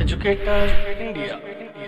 Educator India.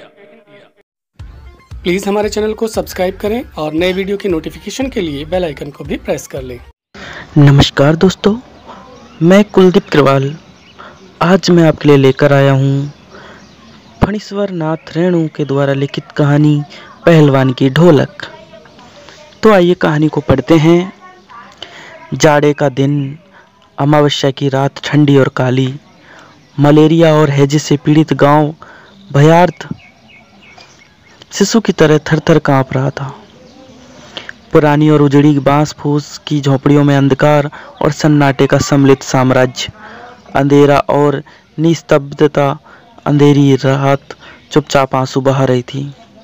Please हमारे channel को subscribe करें और नए वीडियो की नोटिफिकेशन के लिए बेल आइकन को भी प्रेस कर लें। नमस्कार दोस्तों, मैं कुलदीप कृवाल। आज मैं आपके लिए लेकर आया हूँ फणीश्वर नाथ रेणु के द्वारा लिखित कहानी पहलवान की ढोलक। तो आइए कहानी को पढ़ते हैं। जाड़े का दिन, अमावस्या की रात ठंडी और काली। मलेरिया और हैजे से पीड़ित गांव भयार्थ शिशु की तरह थर-थर कांप रहा था। पुरानी और उजड़ी बांस फूस की झोपड़ियों में अंधकार और सन्नाटे का सम्मिलित साम्राज्य। अंधेरा और निस्तब्धता। अंधेरी रात चुपचाप आंसू बहा रही थी।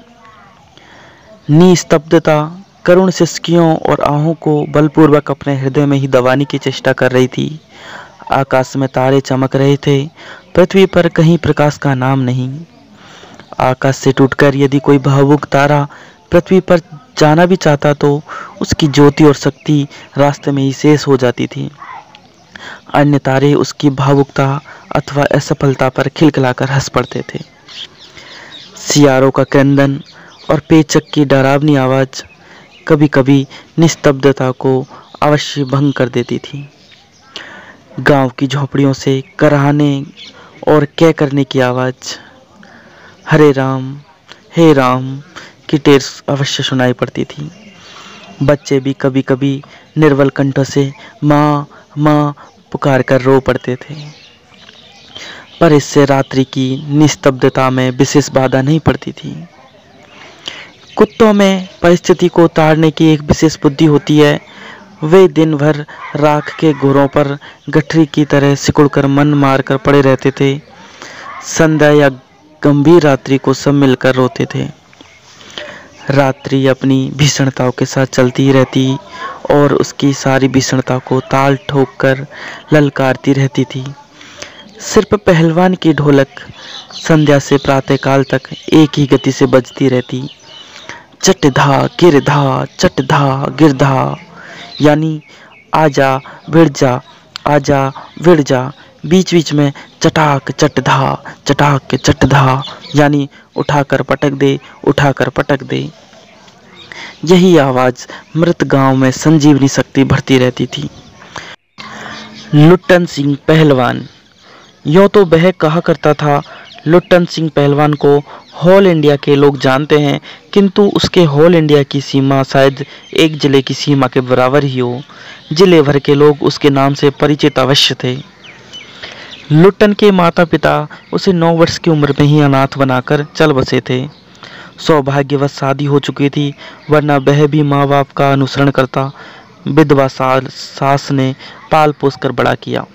निस्तब्धता करुण सिसकियों और आहों को बलपूर्वक अपने हृदय में ही दबाने की चेष्टा कर रही थी। आकाश में तारे चमक रहे थे। पृथ्वी पर कहीं प्रकाश का नाम नहीं। आकाश से टूटकर यदि कोई भावुक तारा पृथ्वी पर जाना भी चाहता तो उसकी ज्योति और शक्ति रास्ते में ही शेष हो जाती थी। अन्य तारे उसकी भावुकता अथवा असफलता पर खिलखिलाकर हंस पड़ते थे। सियारों का क्रंदन और पेचक की डरावनी आवाज कभी कभी निस्तब्धता को अवश्य भंग कर देती थी। गांव की झोपड़ियों से कराहने और कै करने की आवाज, हरे राम हे राम की टेर अवश्य सुनाई पड़ती थी। बच्चे भी कभी कभी निर्बल कंठों से माँ माँ पुकार कर रो पड़ते थे। पर इससे रात्रि की निस्तब्धता में विशेष बाधा नहीं पड़ती थी। कुत्तों में परिस्थिति को ताड़ने की एक विशेष बुद्धि होती है। वे दिन भर राख के घोरों पर गठरी की तरह सिकुड़कर मन मारकर पड़े रहते थे। संध्या या गंभीर रात्रि को सब मिलकर रोते थे। रात्रि अपनी भीषणताओं के साथ चलती रहती और उसकी सारी भीषणता को ताल ठोक कर ललकारती रहती थी। सिर्फ पहलवान की ढोलक संध्या से प्रातःकाल तक एक ही गति से बजती रहती। चटधा गिरधा चटधा गिरधा, यानी आजा विड़ जा, आजा विड़ जा। बीच बीच में चटाक चटधा चटाक चटधा, यानी उठाकर पटक दे, उठाकर पटक दे। यही आवाज मृत गांव में संजीवनी शक्ति भरती रहती थी। लुट्टन सिंह पहलवान। यूं तो वह कहा करता था, लुट्टन सिंह पहलवान को होल इंडिया के लोग जानते हैं, किंतु उसके होल इंडिया की सीमा शायद एक जिले की सीमा के बराबर ही हो। जिले भर के लोग उसके नाम से परिचित अवश्य थे। लुट्टन के माता पिता उसे 9 वर्ष की उम्र में ही अनाथ बनाकर चल बसे थे। सौभाग्यवश शादी हो चुकी थी, वरना वह भी माँ बाप का अनुसरण करता। विधवा सास ने पाल पोस कर बड़ा किया।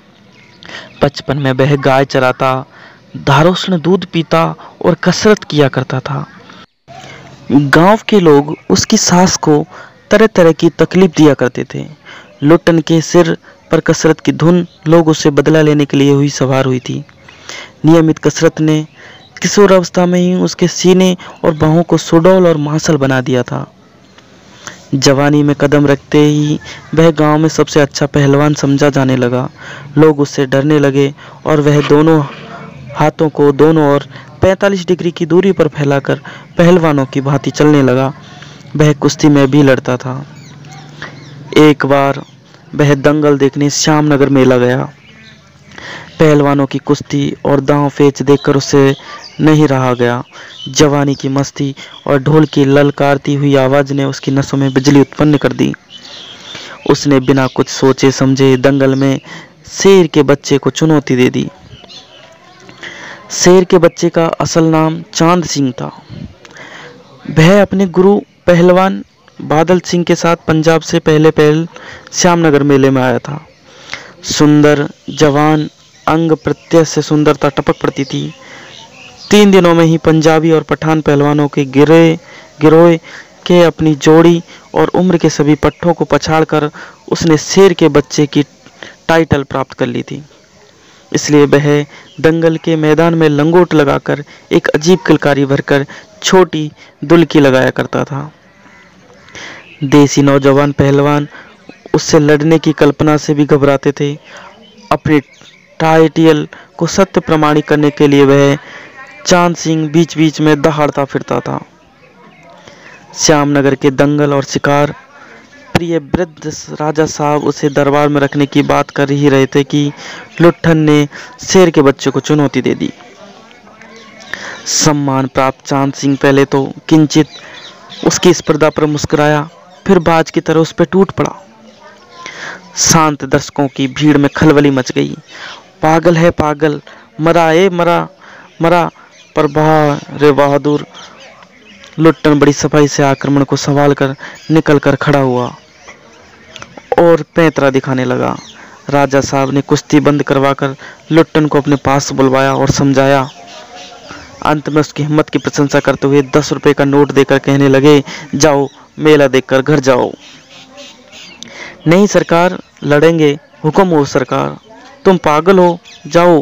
बचपन में वह गाय चराता, धारोष्ण दूध पीता और कसरत किया करता था। गांव के लोग उसकी सास को तरह तरह की तकलीफ दिया करते थे। लुट्टन के सिर पर कसरत की धुन लोग उससे बदला लेने के लिए हुई सवार हुई थी। नियमित कसरत ने किशोर अवस्था में ही उसके सीने और बाहों को सुडौल और मांसल बना दिया था। जवानी में कदम रखते ही वह गांव में सबसे अच्छा पहलवान समझा जाने लगा। लोग उससे डरने लगे और वह दोनों हाथों को दोनों ओर 45 डिग्री की दूरी पर फैलाकर पहलवानों की भांति चलने लगा। वह कुश्ती में भी लड़ता था। एक बार वह दंगल देखने श्यामनगर मेला गया। पहलवानों की कुश्ती और दांव पेच देखकर उसे नहीं रहा गया। जवानी की मस्ती और ढोल की ललकारती हुई आवाज ने उसकी नसों में बिजली उत्पन्न कर दी। उसने बिना कुछ सोचे समझे दंगल में शेर के बच्चे को चुनौती दे दी। शेर के बच्चे का असल नाम चांद सिंह था। वह अपने गुरु पहलवान बादल सिंह के साथ पंजाब से पहले श्यामनगर मेले में आया था। सुंदर जवान, अंग प्रत्यय से सुंदरता टपक पड़ती थी। 3 दिनों में ही पंजाबी और पठान पहलवानों के गिरोह के अपनी जोड़ी और उम्र के सभी पट्टों को पछाड़कर उसने शेर के बच्चे की टाइटल प्राप्त कर ली थी। इसलिए वह दंगल के मैदान में लंगोट लगाकर एक अजीब किलकारी भरकर छोटी दुलकी लगाया करता था। देसी नौजवान पहलवान उससे लड़ने की कल्पना से भी घबराते थे। अपनी टाइटियल को सत्य प्रमाणित करने के लिए वह चांद सिंह बीच बीच में दहाड़ता फिरता था। श्यामनगर के दंगल और शिकार प्रिय वृद्ध राजा साहब उसे दरबार में रखने की बात कर ही रहे थे कि लुट्ठन ने शेर के बच्चे को चुनौती दे दी। सम्मान प्राप्त चांद सिंह पहले तो किंचित उसकी स्पर्धा पर मुस्कुराया, फिर बाज की तरह उस पर टूट पड़ा। शांत दर्शकों की भीड़ में खलबली मच गई। पागल है पागल, मरा ए मरा मरा, पर रे बहादुर। लुट्टन बड़ी सफाई से आक्रमण को संभाल कर निकल कर खड़ा हुआ और पैंतरा दिखाने लगा। राजा साहब ने कुश्ती बंद करवाकर लुट्टन को अपने पास बुलवाया और समझाया। अंत में उसकी हिम्मत की प्रशंसा करते हुए 10 रुपए का नोट देकर कहने लगे, जाओ मेला देखकर घर जाओ। नहीं सरकार, लड़ेंगे, हुक्म हो सरकार। तुम पागल हो, जाओ।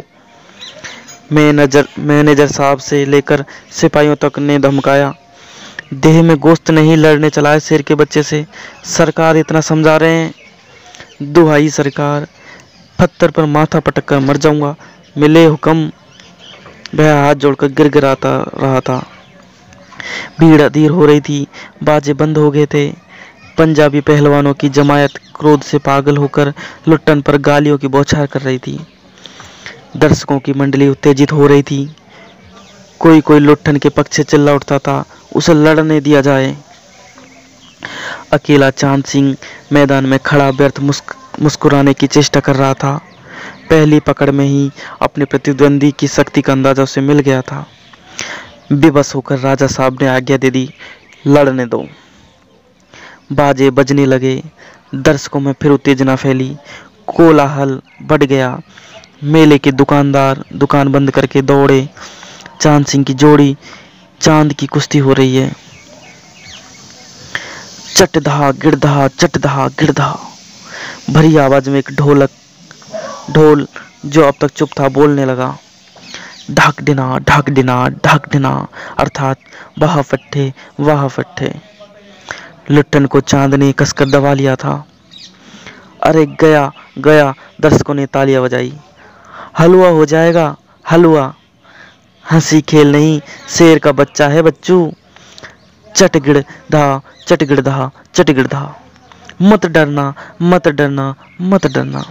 मैनेजर साहब से लेकर सिपाहियों तक ने धमकाया। देह में गोश्त नहीं, लड़ने चला है शेर के बच्चे से। सरकार इतना समझा रहे हैं। दुहाई सरकार, पत्थर पर माथा पटक कर मर जाऊंगा, मिले हुक्म। वह हाथ जोड़कर गिड़गिड़ाता रहा था। भीड़ अधीर हो रही थी, बाजे बंद हो गए थे। पंजाबी पहलवानों की जमायत क्रोध से पागल होकर लुट्टन पर गालियों की बौछार कर रही थी। दर्शकों की मंडली उत्तेजित हो रही थी। कोई कोई लुट्टन के पक्ष से चिल्ला उठता था, उसे लड़ने दिया जाए। अकेला चांद सिंह मैदान में खड़ा व्यर्थ मुस्कुराने की चेष्टा कर रहा था। पहली पकड़ में ही अपने प्रतिद्वंदी की शक्ति का अंदाजा उसे मिल गया था। बेबस होकर राजा साहब ने आज्ञा दे दी, लड़ने दो। बाजे बजने लगे। दर्शकों में फिर उत्तेजना फैली, कोलाहल बढ़ गया। मेले के दुकानदार दुकान बंद करके दौड़े। चांद सिंह की जोड़ी चांद की कुश्ती हो रही है। चटधा गिरधा चटधा गिरधा भरी आवाज में एक ढोल जो अब तक चुप था बोलने लगा। ढाक डिना ढाक डिना ढाक डिना, अर्थात वाह फट्टे वाह फट्टे। लुट्टन को चांद ने कसकर दबा लिया था। अरे गया गया, दर्शकों ने तालियां बजाई। हलवा हो जाएगा हलवा, हंसी खेल नहीं, शेर का बच्चा है बच्चू। चटगिड़धा चटगिड़धा चटगिड़धा, मत डरना मत डरना मत डरना।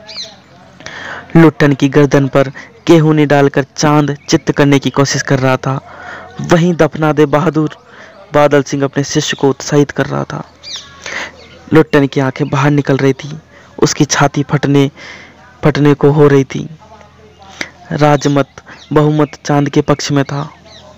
लुट्टन की गर्दन पर केहूनी डालकर चांद चित्त करने की कोशिश कर रहा था। वहीं दफना दे बहादुर बादल सिंह अपने शिष्य को उत्साहित कर रहा था। लुट्टन की आंखें बाहर निकल रही थी, उसकी छाती फटने को हो रही थी। राजमत बहुमत चांद के पक्ष में था।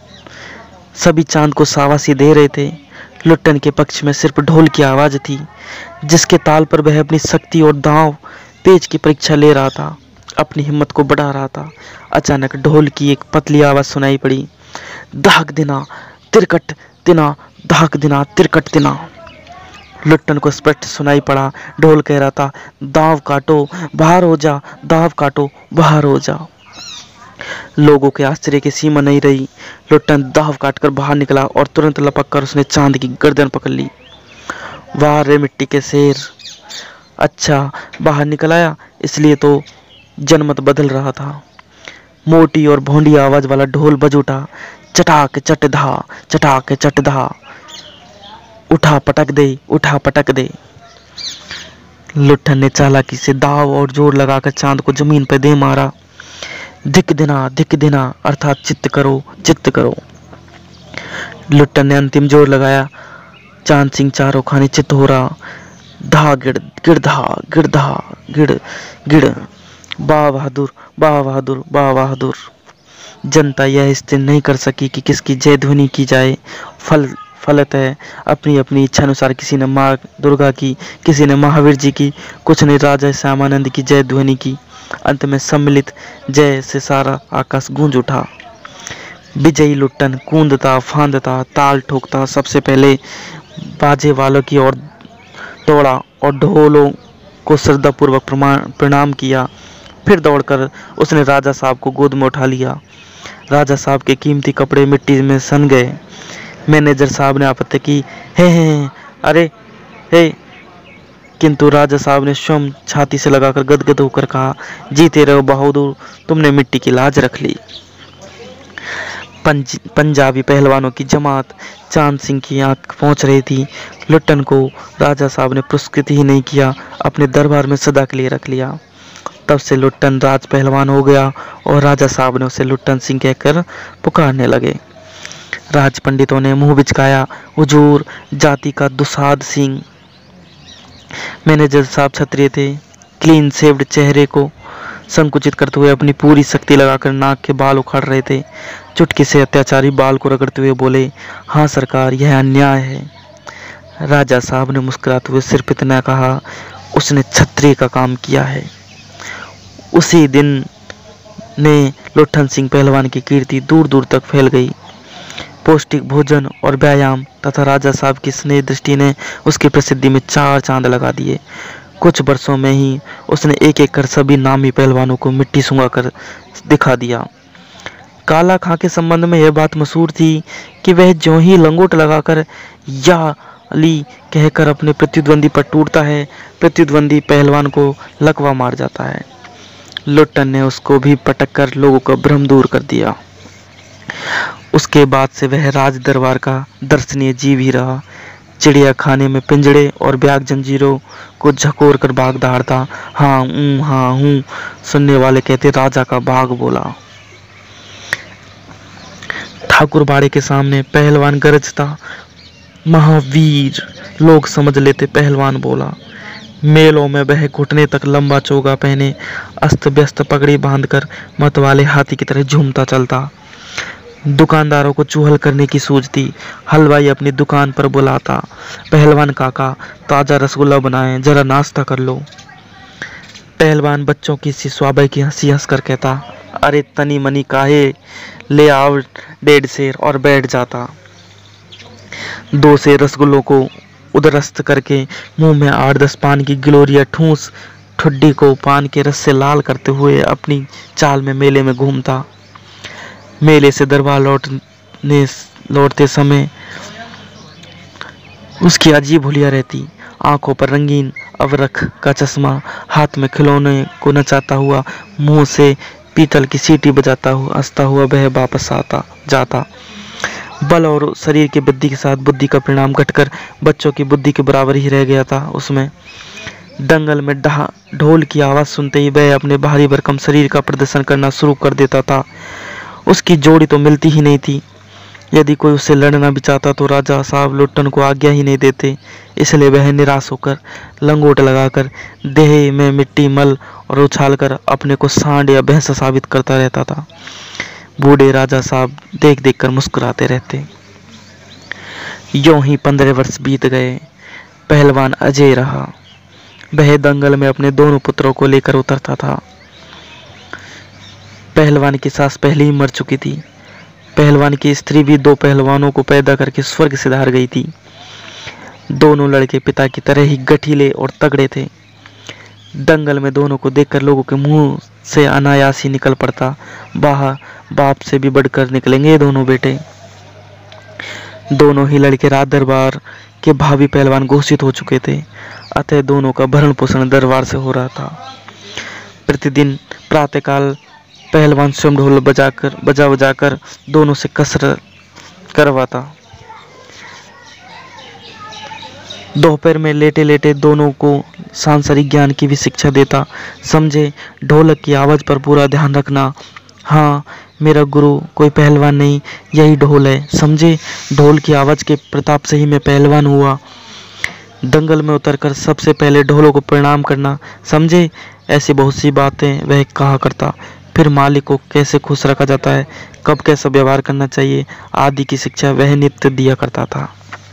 सभी चांद को शाबाशी दे रहे थे। लुट्टन के पक्ष में सिर्फ ढोल की आवाज थी, जिसके ताल पर वह अपनी शक्ति और दांव पेच की परीक्षा ले रहा था, अपनी हिम्मत को बढ़ा रहा था। अचानक ढोल की एक पतली आवाज सुनाई पड़ी, धाक दिना तिरकट तिना, धाक दिना तिरकट तिना। लुट्टन को स्पष्ट सुनाई पड़ा, ढोल कह रहा था, दाव काटो बाहर हो जा, दाव काटो बाहर हो जा। लोगों के आश्चर्य की सीमा नहीं रही। लुट्टन दाव काटकर बाहर निकला और तुरंत लपक कर उसने चांद की गर्दन पकड़ ली। वाह रे मिट्टी के शेर, अच्छा बाहर निकल आया, इसलिए तो जनमत बदल रहा था। मोटी और भोंडी आवाज वाला ढोल बज उठा। चटाक चटधा चटाक चटधा, उठा पटक दे उठा पटक दे। लुट्टन ने चालाकी से दाव और जोर लगाकर चांद को जमीन पर दे मारा। धिक देना अर्थात चित्त करो चित्त करो। लुट्टन ने अंतिम जोर लगाया। चांद सिंह चारों खाने चित्त हो रहा। धा गिड़ गिड़धा गिड़धा गिड़ गिड़, वाह बहादुर वाह बहादुर वाह बहादुर। जनता यह स्थिर नहीं कर सकी कि किसकी जय ध्वनि की जाए। फलत है अपनी अपनी इच्छा अनुसार किसी ने माँ दुर्गा की, किसी ने महावीर जी की, कुछ ने राजा श्यामानंद की जय ध्वनि की। अंत में सम्मिलित जय से सारा आकाश गूंज उठा। विजयी लुट्टन कूदता फांदता ताल ठोकता सबसे पहले बाजे वालों की ओर दौड़ा और ढोलों को श्रद्धापूर्वक प्रणाम किया। फिर दौड़कर उसने राजा साहब को गोद में उठा लिया। राजा साहब के कीमती कपड़े मिट्टी में सन गए। मैनेजर साहब ने आपत्ति की, हे अरे हे किंतु राजा साहब ने स्वयं छाती से लगाकर गदगद होकर कहा, जीते रहो बहादुर, तुमने मिट्टी की लाज रख ली। पंजाबी पहलवानों की जमात चांद सिंह की आंख पहुंच रही थी। लुट्टन को राजा साहब ने पुरस्कृत ही नहीं किया, अपने दरबार में सदा के लिए रख लिया। तब से लुट्टन राज पहलवान हो गया और राजा साहब ने उसे लुट्टन सिंह कहकर पुकारने लगे। राज पंडितों ने मुंह बिचकाया, हुजूर, जाति का दुसाध सिंह। मैनेजर साहब क्षत्रिय थे। क्लीन शेव्ड चेहरे को संकुचित करते हुए अपनी पूरी शक्ति लगाकर नाक के बाल उखाड़ रहे थे। चुटकी से अत्याचारी बाल को रगड़ते हुए बोले, हाँ सरकार, यह अन्याय है। राजा साहब ने मुस्कुराते हुए सिर्फ इतना कहा, उसने क्षत्रिय का काम किया है। उसी दिन ने लुट्टन सिंह पहलवान की कीर्ति दूर दूर तक फैल गई। पौष्टिक भोजन और व्यायाम तथा राजा साहब की स्नेह दृष्टि ने उसकी प्रसिद्धि में 4 चांद लगा दिए। कुछ वर्षों में ही उसने एक एक कर सभी नामी पहलवानों को मिट्टी सूंघा कर दिखा दिया। काला खां के संबंध में यह बात मशहूर थी कि वह ज्यों ही लंगोट लगाकर या अली कहकर अपने प्रतिद्वंदी पर टूटता है, प्रतिद्वंदी पहलवान को लकवा मार जाता है। लुट्टन ने उसको भी पटक कर लोगों का भ्रम दूर कर दिया। उसके बाद से वह राज दरबार का दर्शनीय जीव ही रहा। चिड़िया खाने में पिंजड़े और ब्याग जंजीरों को झकोर कर भाग दौड़ता। हाँ हूँ सुनने वाले कहते, राजा का बाघ बोला। ठाकुर बाड़े के सामने पहलवान गरजता, महावीर लोग समझ लेते पहलवान बोला। मेलों में वह घुटने तक लंबा चोगा पहने अस्त व्यस्त पगड़ी बांधकर मतवाले हाथी की तरह झूमता चलता। दुकानदारों को चूहल करने की सूझती। हलवाई अपनी दुकान पर बुलाता, पहलवान काका ताजा रसगुल्ला बनाएं, जरा नाश्ता कर लो। पहलवान बच्चों की सी स्वाभाविक हंसी हंसकर कहता, अरे तनी मनी काहे, ले आओ 1.5 सेर, और बैठ जाता। 2 सेर रसगुल्लों को उदरस्त करके मुंह में 8-10 पान की गिलोरिया ठूस ठुड्डी को पान के रस से लाल करते हुए अपनी चाल में मेले में घूमता। मेले से दरबार लौटते समय उसकी अजीब हुलिया रहती। आंखों पर रंगीन अवरख का चश्मा, हाथ में खिलौने को नचाता हुआ, मुंह से पीतल की सीटी बजाता हुआ हंसता हुआ वह वापस आता जाता। बल और शरीर की बुद्धि के साथ बुद्धि का परिणाम घटकर बच्चों की बुद्धि के बराबर ही रह गया था। उसमें दंगल में ढोल की आवाज सुनते ही वह अपने भारी भरकम शरीर का प्रदर्शन करना शुरू कर देता था। उसकी जोड़ी तो मिलती ही नहीं थी। यदि कोई उससे लड़ना भी चाहता तो राजा साहब लुट्टन को आज्ञा ही नहीं देते। इसलिए वह निराश होकर लंगोट लगाकर देह में मिट्टी मल और उछालकर अपने को सांड या भैंसा साबित करता रहता था। बूढ़े राजा साहब देख देख कर मुस्कुराते रहते। यूं ही 15 वर्ष बीत गए। पहलवान अजय रहा। वह दंगल में अपने दोनों पुत्रों को लेकर उतरता था। पहलवान की सास पहले ही मर चुकी थी। पहलवान की स्त्री भी 2 पहलवानों को पैदा करके स्वर्ग से धार गई थी। दोनों लड़के पिता की तरह ही गठीले और तगड़े थे। दंगल में दोनों को देखकर लोगों के मुंह से अनायास ही निकल पड़ता, वाह, बाप से भी बढ़कर निकलेंगे ये दोनों बेटे। दोनों ही लड़के राज दरबार के भावी पहलवान घोषित हो चुके थे, अतः दोनों का भरण पोषण दरबार से हो रहा था। प्रतिदिन प्रातःकाल पहलवान स्वयं ढोल बजा बजाकर दोनों से कसरत करवाता। दोपहर में लेटे लेटे दोनों को सांसारिक ज्ञान की भी शिक्षा देता। समझे, ढोलक की आवाज पर पूरा ध्यान रखना। हाँ, मेरा गुरु कोई पहलवान नहीं, यही ढोल है। समझे, ढोल की आवाज के प्रताप से ही मैं पहलवान हुआ। दंगल में उतरकर सबसे पहले ढोलों को प्रणाम करना। समझे, ऐसी बहुत सी बातें वह कहा करता। फिर मालिक को कैसे खुश रखा जाता है, कब कैसा व्यवहार करना चाहिए आदि की शिक्षा वह नित्य दिया करता था।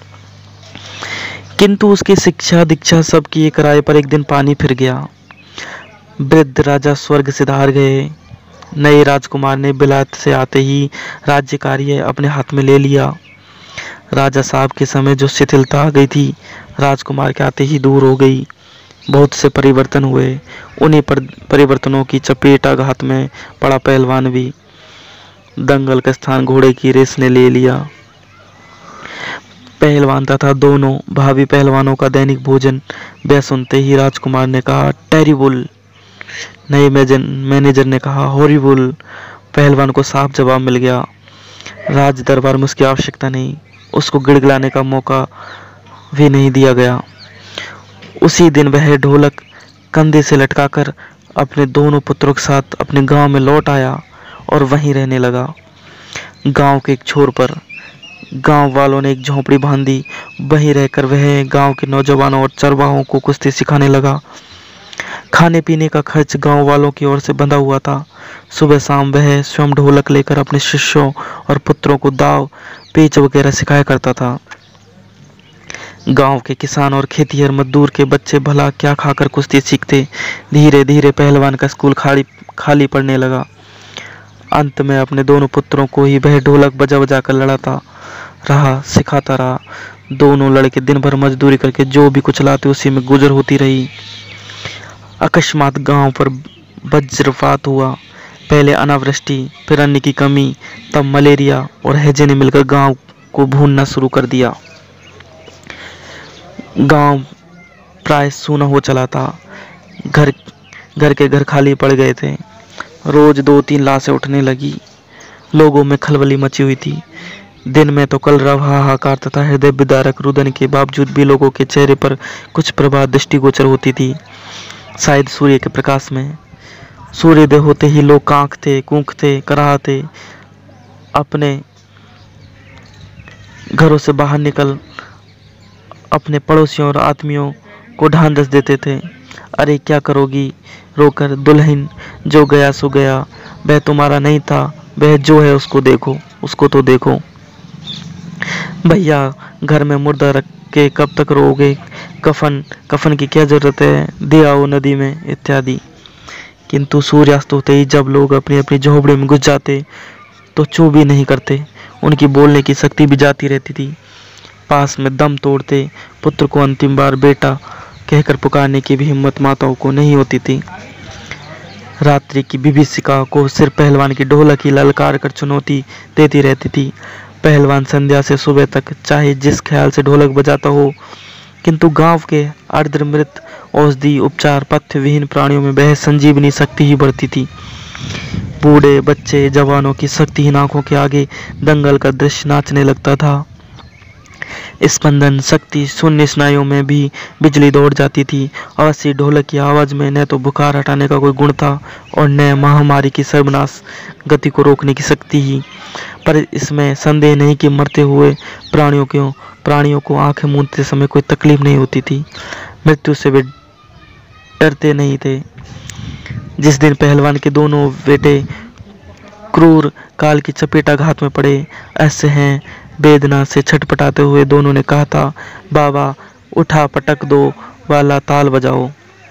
किंतु उसकी शिक्षा दीक्षा सब किए कराए पर एक दिन पानी फिर गया। वृद्ध राजा स्वर्ग से धार गए। नए राजकुमार ने बिलायत से आते ही राज्य कार्य अपने हाथ में ले लिया। राजा साहब के समय जो शिथिलता आ गई थी, राजकुमार के आते ही दूर हो गई। बहुत से परिवर्तन हुए। उन्हीं परिवर्तनों की चपेटाघात में पड़ा पहलवान भी। दंगल का स्थान घोड़े की रेस ने ले लिया। पहलवान तथा दोनों भावी पहलवानों का दैनिक भोजन वह सुनते ही राजकुमार ने कहा, टेरिबल। नए मैनेजर ने कहा, हॉरिबल। पहलवान को साफ जवाब मिल गया। राज दरबार में उसकी आवश्यकता नहीं, उसको गिड़गिड़ाने का मौका भी नहीं दिया गया। उसी दिन वह ढोलक कंधे से लटकाकर अपने दोनों पुत्रों के साथ अपने गांव में लौट आया और वहीं रहने लगा। गांव के एक छोर पर गांव वालों ने एक झोंपड़ी बांधी। वहीं रहकर वह गांव के नौजवानों और चरवाहों को कुश्ती सिखाने लगा। खाने पीने का खर्च गांव वालों की ओर से बंधा हुआ था। सुबह शाम वह स्वयं ढोलक लेकर अपने शिष्यों और पुत्रों को दाव पेच वगैरह सिखाया करता था। गांव के किसान और खेतिहर मजदूर के बच्चे भला क्या खाकर कुश्ती सीखते। धीरे धीरे पहलवान का स्कूल खाली पड़ने लगा। अंत में अपने दोनों पुत्रों को ही वह ढोलक बजा बजा कर लड़ाता रहा, सिखाता रहा। दोनों लड़के दिन भर मजदूरी करके जो भी कुछ लाते उसी में गुजर होती रही। अकस्मात गांव पर वज्रपात हुआ। पहले अनावृष्टि, फिर अन्न की कमी, तब मलेरिया और हैजे ने मिलकर गांव को भूनना शुरू कर दिया। गांव प्राय सूना हो चला था। घर के घर खाली पड़ गए थे। रोज 2-3 लाशें उठने लगी। लोगों में खलबली मची हुई थी। दिन में तो कलरव, हाहाकार तथा हृदय विदारक रुदन के बावजूद भी लोगों के चेहरे पर कुछ प्रभा दृष्टिगोचर होती थी, शायद सूर्य के प्रकाश में। सूर्योदय होते ही लोग कांखते, कूकते, कराहते अपने घरों से बाहर निकल अपने पड़ोसियों और आदमियों को ढांढस देते थे। अरे क्या करोगी रोकर दुल्हन, जो गया सो गया, वह तुम्हारा नहीं था, वह जो है उसको देखो, उसको तो देखो। भैया घर में मुर्दा रख के कब तक रोओगे, कफन की क्या जरूरत है, दे आओ नदी में, इत्यादि। किंतु सूर्यास्त होते ही जब लोग अपनी अपनी झोपड़ी में घुस जाते तो चूं भी नहीं करते। उनकी बोलने की शक्ति भी जाती रहती थी। पास में दम तोड़ते पुत्र को अंतिम बार बेटा कहकर पुकारने की भी हिम्मत माताओं को नहीं होती थी। रात्रि की विभीषिका को सिर्फ पहलवान की ढोलक ही ललकार कर चुनौती देती रहती थी। पहलवान संध्या से सुबह तक चाहे जिस ख्याल से ढोलक बजाता हो, किंतु गांव के अर्धमृत औषधि उपचार पथ्य विहीन प्राणियों में वह संजीवनी शक्ति ही बढ़ती थी। बूढ़े बच्चे जवानों की शक्तिहीन आंखों के आगे दंगल का दृश्य नाचने लगता था। स्पंदन शक्ति शून्य स्नायुओं में भी बिजली दौड़ जाती थी। अवश्य ढोलक की आवाज में न तो बुखार हटाने का कोई गुण था और न महामारी की सर्वनाश गति को रोकने की शक्ति ही। पर इसमें संदेह नहीं कि मरते हुए प्राणियों को आंखें मूंदते समय कोई तकलीफ नहीं होती थी। मृत्यु से वे डरते नहीं थे। जिस दिन पहलवान के दोनों बेटे क्रूर काल की चपेटाघात में पड़े, ऐसे हैं वेदना से छटपटाते हुए दोनों ने कहा था, बाबा उठा पटक दो वाला ताल बजाओ।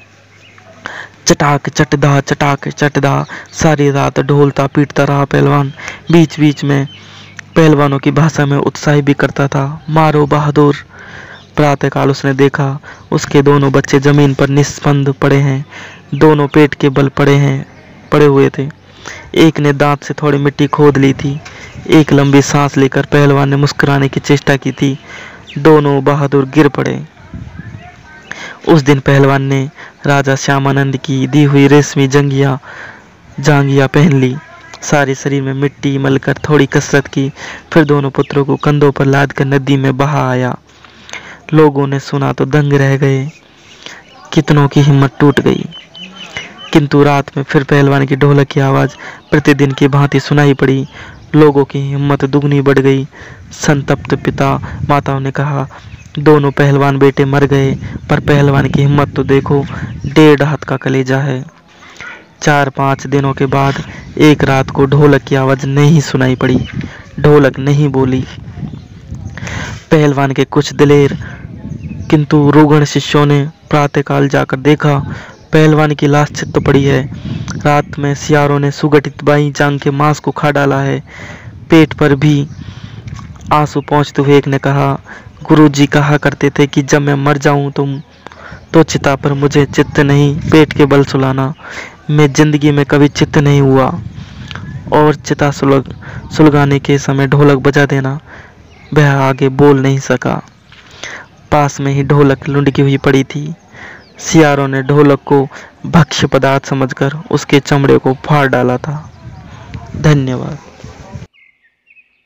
चटाक चटदा सारी रात ढोलता पीटता रहा पहलवान। बीच बीच में पहलवानों की भाषा में उत्साह भी करता था, मारो बहादुर। प्रातःकाल उसने देखा उसके दोनों बच्चे जमीन पर निस्पंद पड़े हैं। दोनों पेट के बल पड़े हुए थे। एक ने दांत से थोड़ी मिट्टी खोद ली थी। एक लंबी सांस लेकर पहलवान ने मुस्कुराने की चेष्टा की थी। दोनों बहादुर गिर पड़े। उस दिन पहलवान ने राजा श्यामानंद की दी हुई रेशमी जांगिया पहन ली। सारे शरीर में मिट्टी मलकर थोड़ी कसरत की, फिर दोनों पुत्रों को कंधों पर लाद कर नदी में बहा आया। लोगों ने सुना तो दंग रह गए। कितनों की हिम्मत टूट गई। किंतु रात में फिर पहलवान की ढोलक की आवाज प्रतिदिन की भांति सुनाई पड़ी। लोगों की हिम्मत दुगनी बढ़ गई। संतप्त पिता माताओं ने कहा, दोनों पहलवान बेटे मर गए, पर पहलवान की हिम्मत तो देखो, 1.5 हाथ का कलेजा है। 4-5 दिनों के बाद एक रात को ढोलक की आवाज नहीं सुनाई पड़ी। ढोलक नहीं बोली। पहलवान के कुछ दिलेर किंतु रुग्ण शिष्यों ने प्रातःकाल जाकर देखा, पहलवान की लाश चित्त पड़ी है। रात में सियारों ने सुगठित बाई जांग के मांस को खा डाला है। पेट पर भी आंसू पहुंचते हुए एक ने कहा, गुरुजी कहा करते थे कि जब मैं मर जाऊं तो चिता पर मुझे चित्त नहीं पेट के बल सुलाना। मैं जिंदगी में कभी चित्त नहीं हुआ और चिता सुलगाने के समय ढोलक बजा देना। वह आगे बोल नहीं सका। पास में ही ढोलक लुढ़की हुई पड़ी थी। सियारों ने ढोलक को भक्ष्य पदार्थ समझकर उसके चमड़े को फाड़ डाला था। धन्यवाद।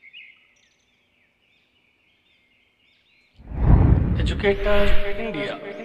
Educator India.